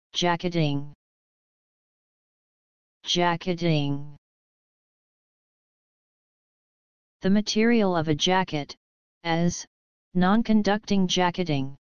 jacketing, jacketing. The material of a jacket, as, nonconducting jacketing.